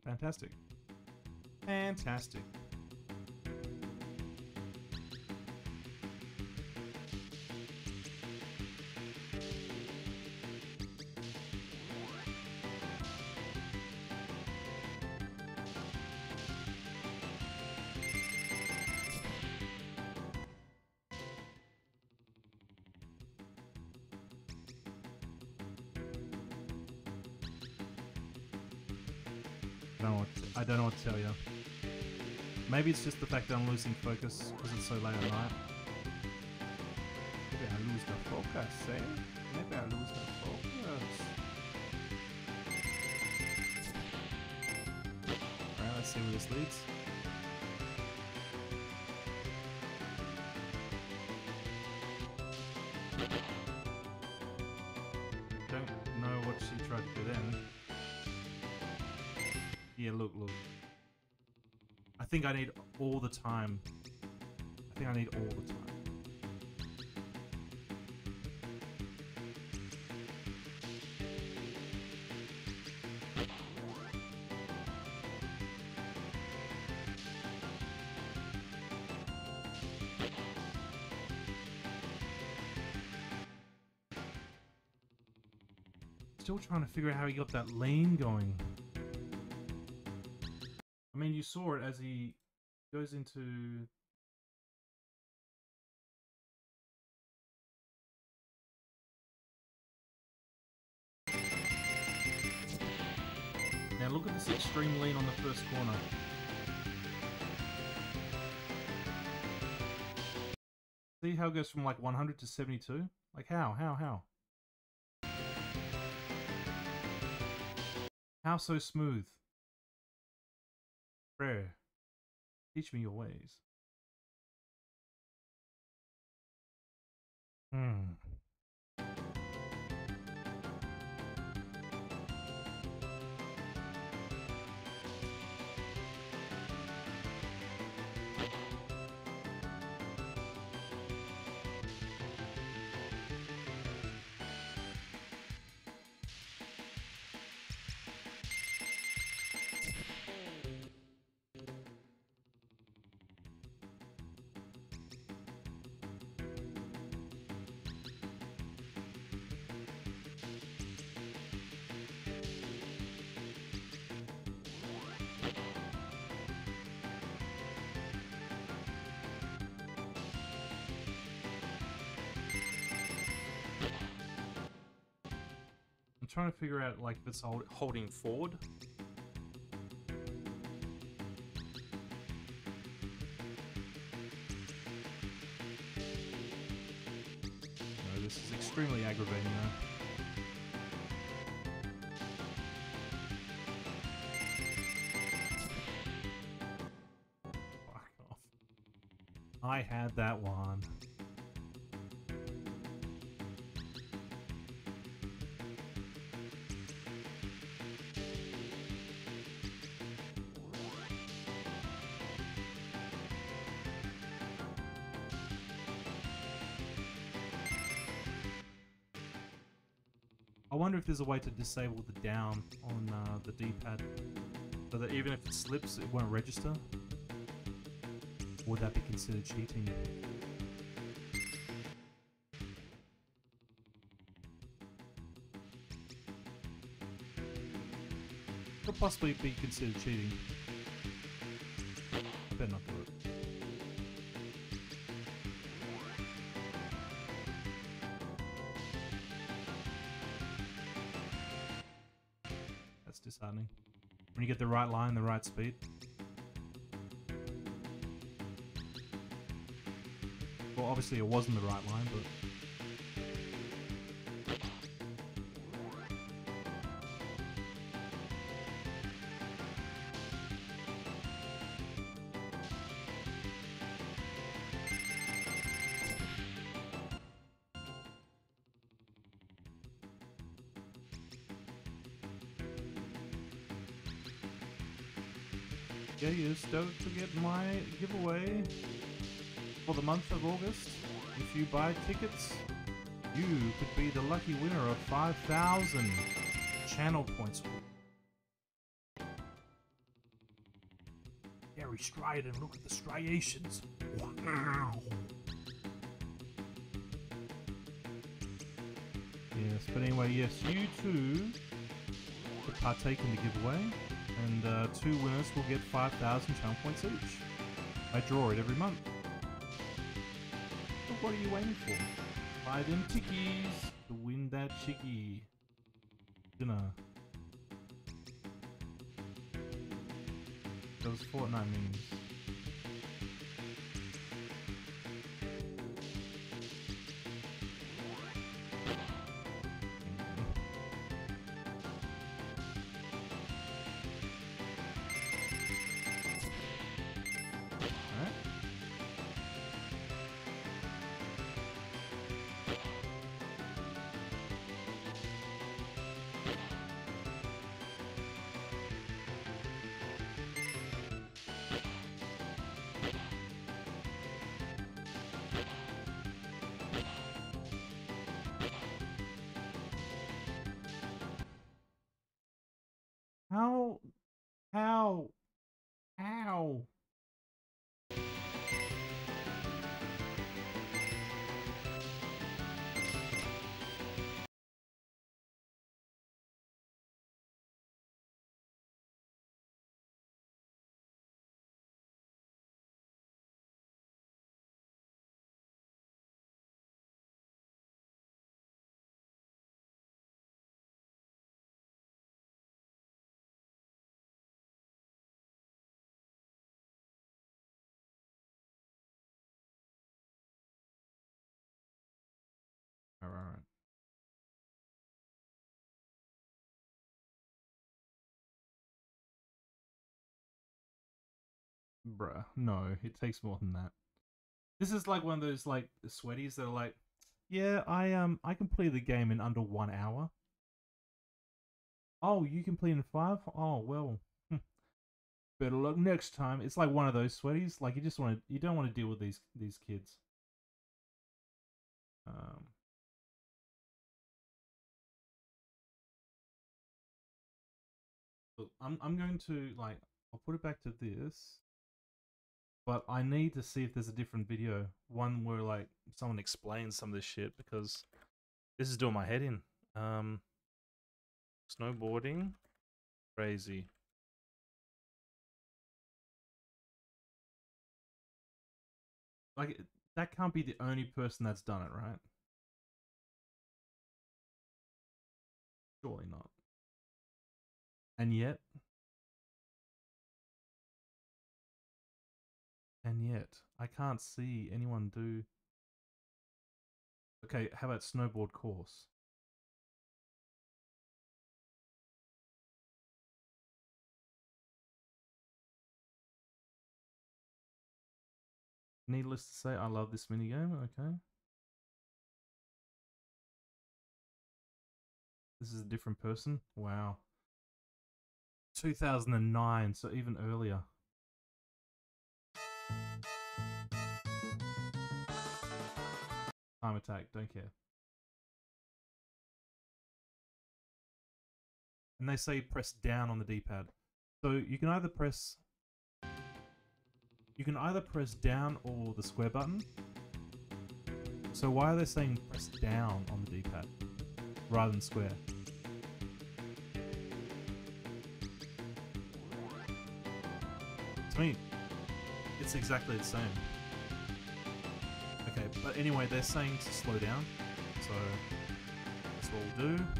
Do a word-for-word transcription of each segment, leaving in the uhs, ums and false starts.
Fantastic. Fantastic. I don't know what to, I don't know what to tell you. Maybe it's just the fact that I'm losing focus because it's so late at night. Maybe I lose the focus, eh? Maybe I lose the focus. Alright, let's see where this leads. Don't know what she tried to do then. Yeah, look, look. I think I need all the time. I think I need all the time. Still trying to figure out how he got that lane going. I mean, you saw it as he goes into... Now look at this extreme lean on the first corner. See how it goes from like one hundred to seventy-two? Like how, how, how? How so smooth? Prayer, teach me your ways. Hmm. I'm trying to figure out like this hold holding forward. No, this is extremely aggravating though. Fuck off. I had that one. I wonder if there's a way to disable the down on uh, the D-pad, so that even if it slips, it won't register. Would that be considered cheating? Could possibly be considered cheating. Better not do it. Disheartening. When you get the right line, the right speed. Well, obviously it wasn't the right line, but... Yeah, you don't forget my giveaway for the month of August. If you buy tickets, you could be the lucky winner of five thousand channel points. very strident. Look at the striations. Wow. Yes, but anyway, yes, you too could partake in the giveaway, and uh, two winners will get five thousand charm points each. I draw it every month. So what are you waiting for? Buy them tickies to win that chickie dinner. Those Fortnite memes. How? How? How? All right. Bruh, no, it takes more than that. This is like one of those like sweaties that are like, yeah, I um I completed the game in under one hour. Oh, you complete in five? Oh well, better luck next time. It's like one of those sweaties. Like you just want to, you don't want to deal with these these kids. Um. Look, I'm I'm going to like I'll put it back to this. But I need to see if there's a different video, one where like someone explains some of this shit, because this is doing my head in. Um, snowboarding, crazy. Like that can't be the only person that's done it, right? Surely not. And yet, and yet, I can't see anyone do. Okay, how about snowboard course? Needless to say, I love this minigame. Okay. This is a different person. Wow. two thousand nine, so even earlier. Time attack, don't care. And they say press down on the D-pad. So you can either press you can either press down or the square button. So why are they saying press down on the D-pad rather than square? To me, it's exactly the same. Okay, but anyway, they're saying to slow down. So that's what we'll do.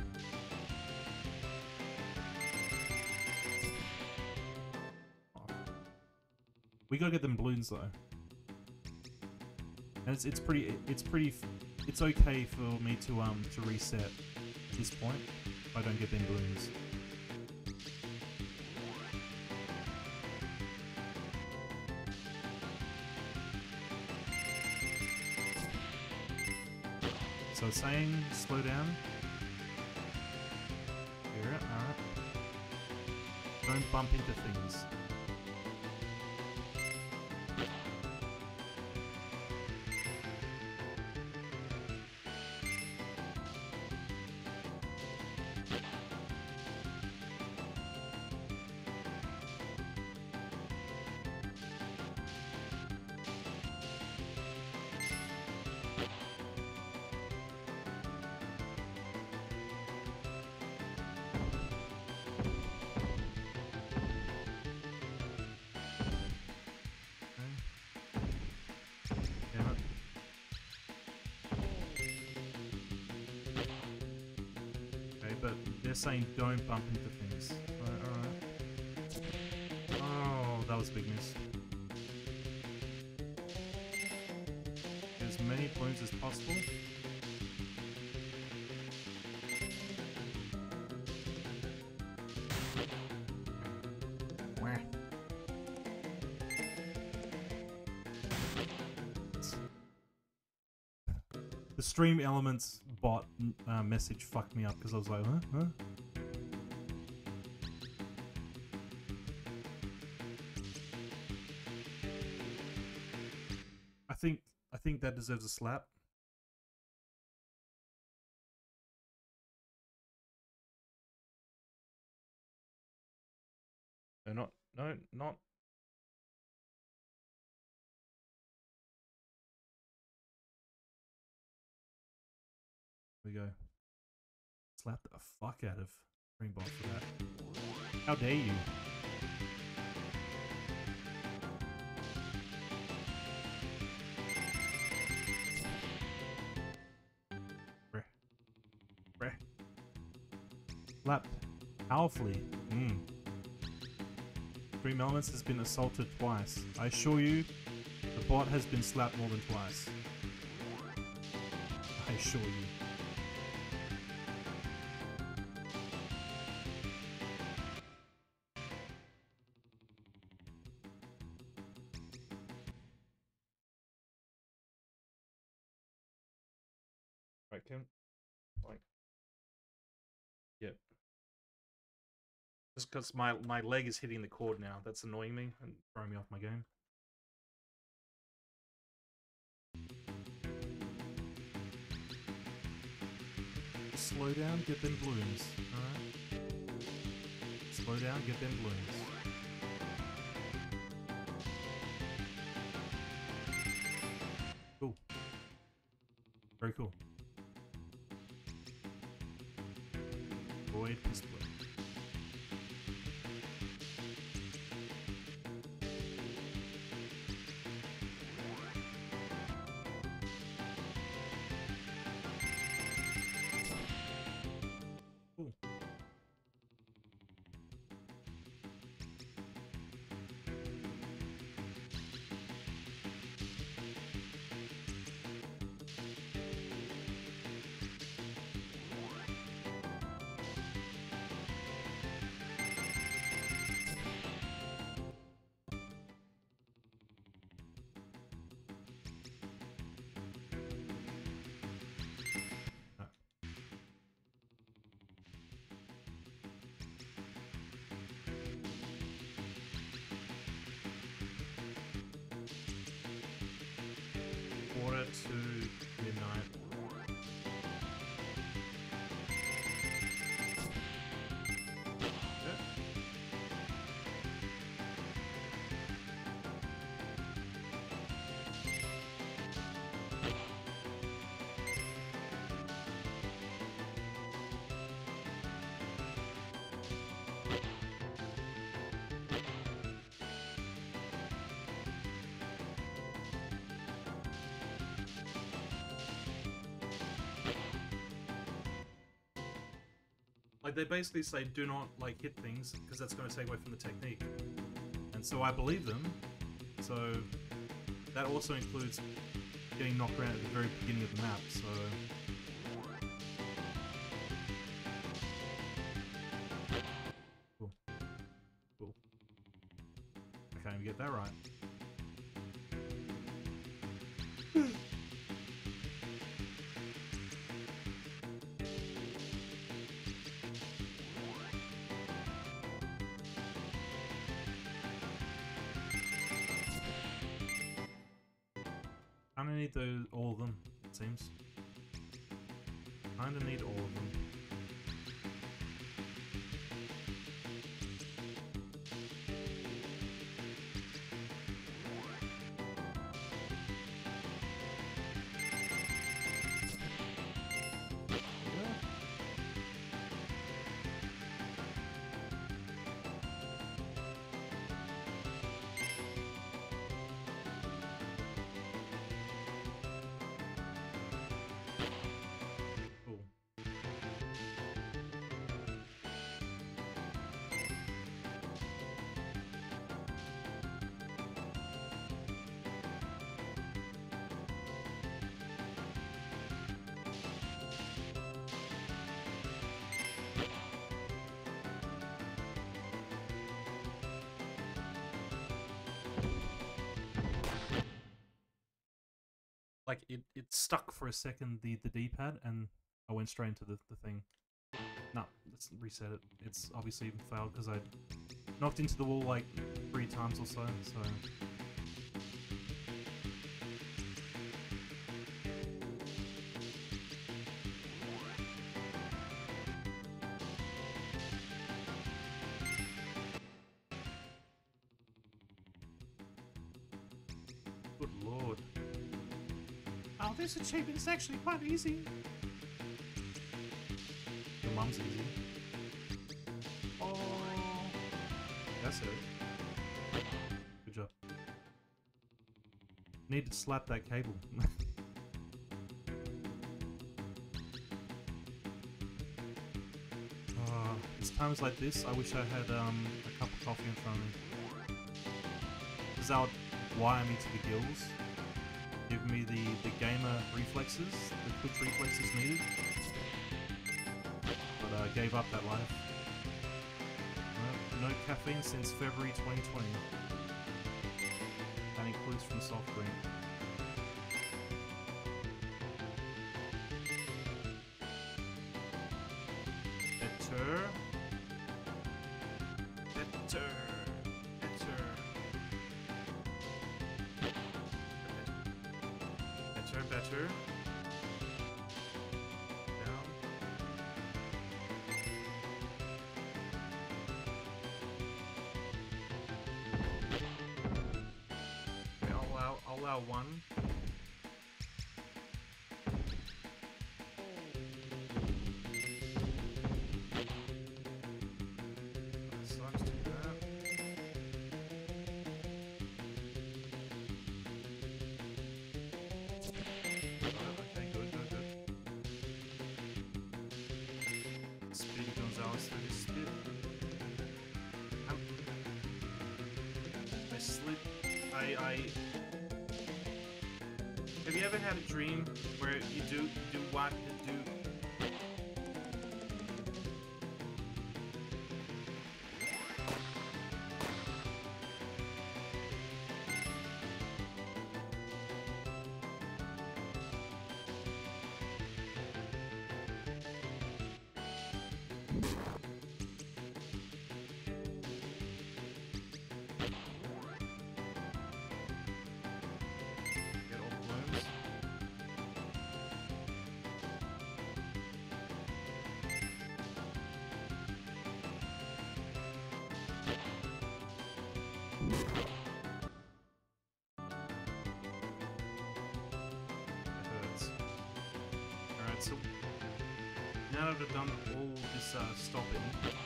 We gotta get them balloons though, and it's it's pretty it's pretty it's okay for me to um to reset at this point if I don't get them balloons. So it's saying slow down. Hear it? Alright. Don't bump into things. but they're saying don't bump into things. Alright, alright. Oh, that was a big miss. Get as many balloons as possible. The Stream Elements bot uh, message fucked me up because I was like, huh? Huh? I think I think that deserves a slap. No, not no, not. Here we go. Slap the fuck out of Springbok for that. How dare you? Breh. Breh. Slap powerfully. Mm. Dream Elements has been assaulted twice. I assure you, the bot has been slapped more than twice. I assure you. Right, Kim? Like, yep. Just because my, my leg is hitting the cord now. That's annoying me and throwing me off my game. Slow down, get them balloons. Alright? Slow down, get them balloons. Cool. Very cool. Void is blue. Cool. Quarter to midnight. Okay. Like, they basically say do not like hit things because that's going to take away from the technique, and so I believe them. So that also includes getting knocked around at the very beginning of the map. So cool, cool. Okay, we get that right. Kinda need those, all of them, it seems. Kinda need all of them. like it, it stuck for a second, the, the D-pad, and I went straight into the, the thing. No, let's reset it. It's obviously even failed because I knocked into the wall like three times or so, so... Good lord. Oh, this achievement is actually quite easy. Your mum's easy. Oh, that's it. Good job. Need to slap that cable. Oh, it's times like this, I wish I had um, a cup of coffee in front of me. Because that would wire me to the gills. Give me the, the gamer reflexes, the quick reflexes needed. But I uh, gave up that life. No, no caffeine since February twenty twenty. That includes from soft drink. Better. Better. Better. Better, better. Down. Okay, I'll allow, I'll allow one. I, I have you ever had a dream where you do you do what you do? Alright, so now that I've done all this uh, stopping,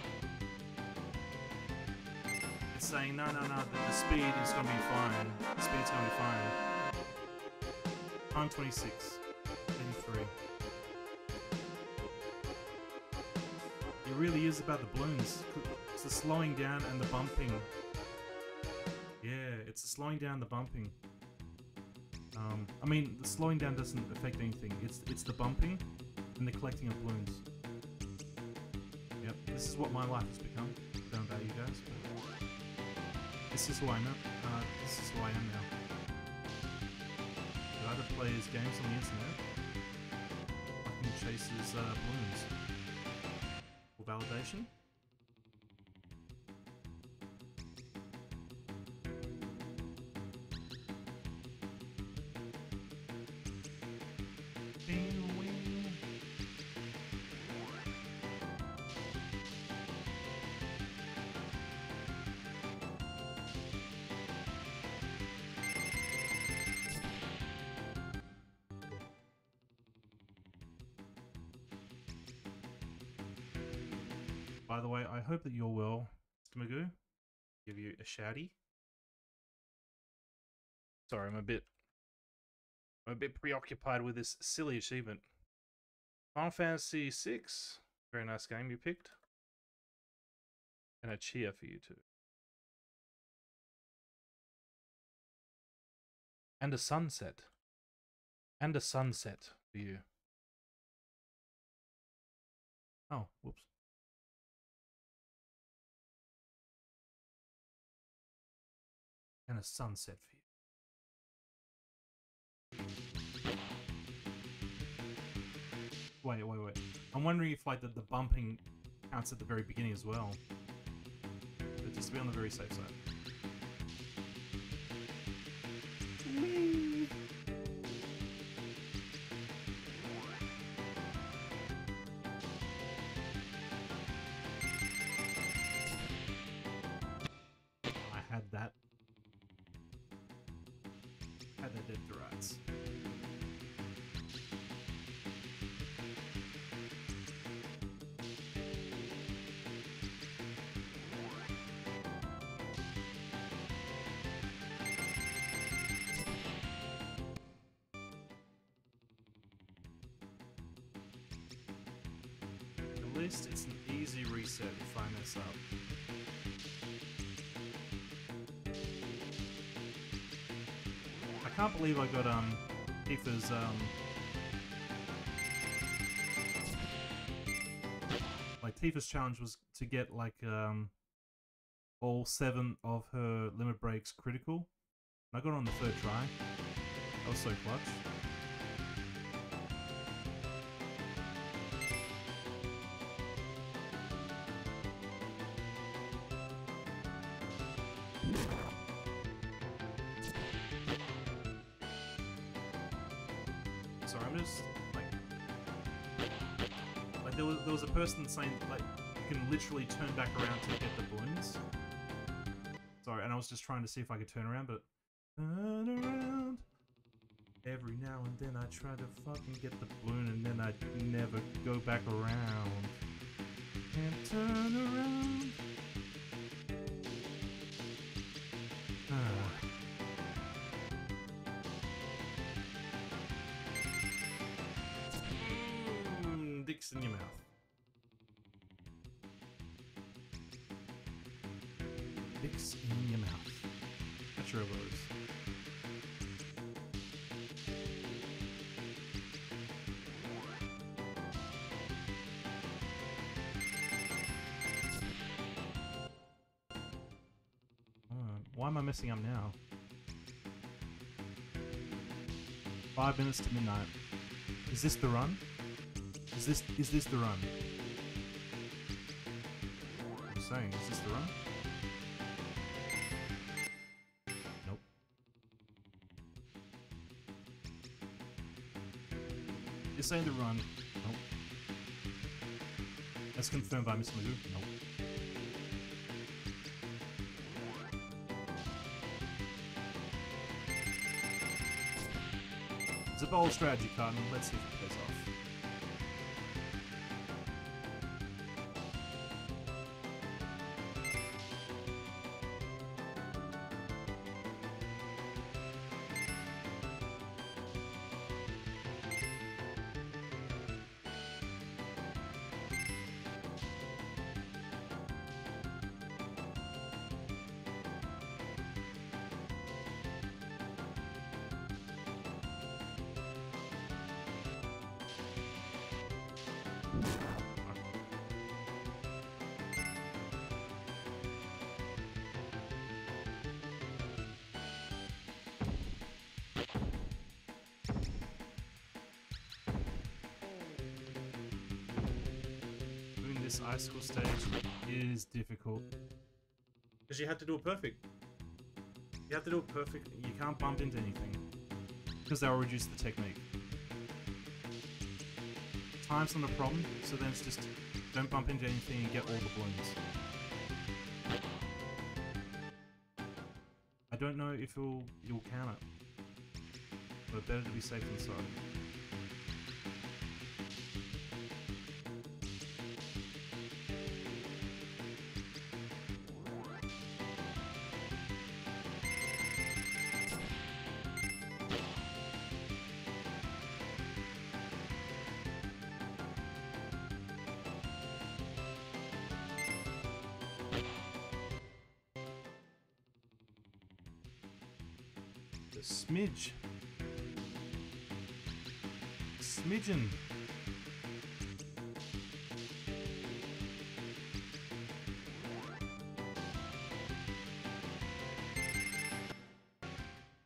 it's saying no, no, no, the, the speed is going to be fine. The speed's going to be fine. Time twenty-six, eighty-three. It really is about the balloons. It's the slowing down and the bumping. Yeah, it's the slowing down, the bumping. Um, I mean, the slowing down doesn't affect anything. It's it's the bumping and the collecting of balloons. Yep, this is what my life has become. I don't know about you guys, but this is who I am. Uh, this is who I am now. The other players' games on the internet, fucking chases uh, balloons for validation. By the way, I hope that you're well, Mister Magoo. Give you a shouty. Sorry, I'm a bit, I'm a bit preoccupied with this silly achievement. Final Fantasy six, very nice game you picked, and a cheer for you too, and a sunset, and a sunset for you. Oh, whoops. And a sunset for you. Wait, wait, wait. I'm wondering if like the, the bumping counts at the very beginning as well. But just to be on the very safe side. Whee! I had that. Had that dead to rights. At least it's an easy reset if I mess up. I can't believe I got um Tifa's um like Tifa's challenge was to get like um all seven of her limit breaks critical. And I got it on the third try. That was so clutch. Sorry, I'm just like, like there was there was a person saying like you can literally turn back around to get the balloons. Sorry, and I was just trying to see if I could turn around, but turn around. Every now and then I try to fucking get the balloon, and then I never go back around. And turn around. Ah. Dicks in your mouth. Dicks in your mouth. That's your elbows. Alright, why am I messing up now? Five minutes to midnight. Is this the run? Is this is this the run? I'm saying, is this the run? Nope. You're saying the run? Nope. That's confirmed by Miss Magoo? Nope. It's a bold strategy card, and let's see if it pays off. This icicle stage is difficult because you have to do it perfect. You have to do it perfect. You can't bump into anything because they'll reduce the technique. Time's not a problem, so then it's just don't bump into anything and get all the balloons. I don't know if it'll you'll count it, but better to be safe than sorry. Smidge. Smidgen.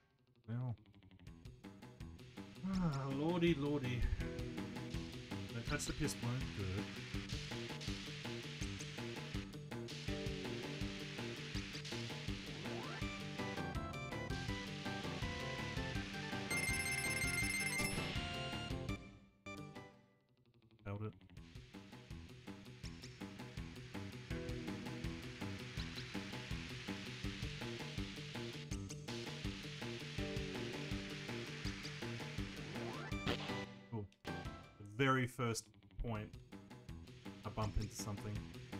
Well. Ah, lordy, lordy. Don't That's the piss balloon. Good. Held it. Cool. The very first point, I bump into something.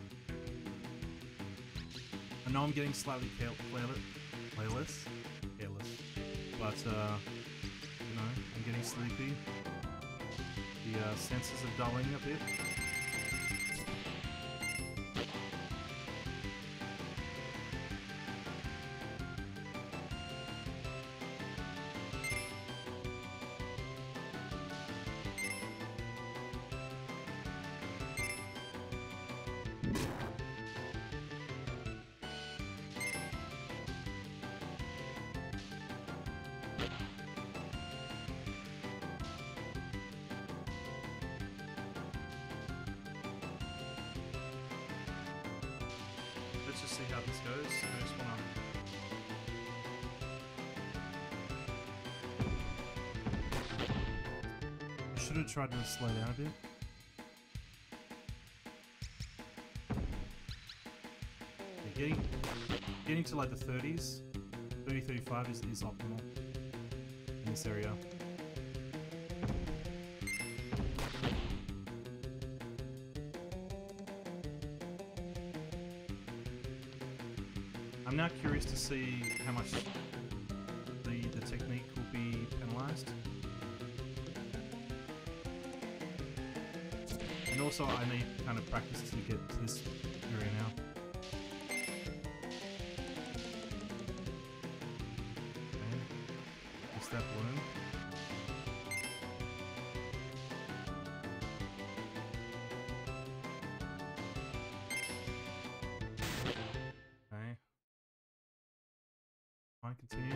I know I'm getting slightly careless, careless, careless, but uh, you know, I'm getting sleepy. The uh, senses are dulling a bit. Let's just see how this goes. I just wanna... I should have tried to slow down a bit. Yeah, getting, getting to like the thirties, thirty, thirty-five is, is optimal in this area. I'm now curious to see how much the, the technique will be penalized. And also I need kind of practice to get to this area now. Okay. Just that balloon. Okay. Fine, continue.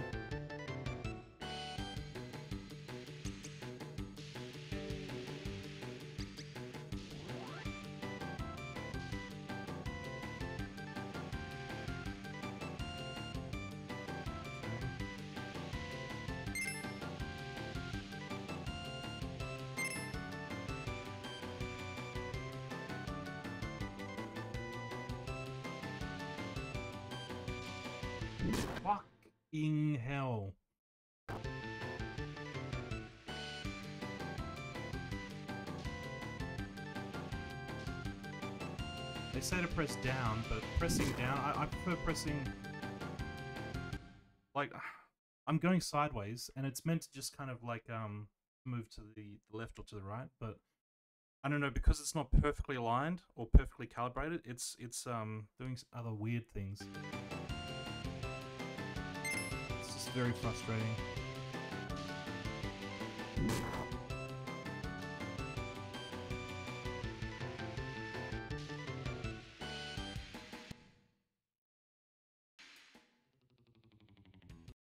Fucking hell. They say to press down, but pressing down, I, I prefer pressing... Like, I'm going sideways, and it's meant to just kind of like um move to the left or to the right, but I don't know, because it's not perfectly aligned or perfectly calibrated, it's it's um doing other weird things. It's just very frustrating.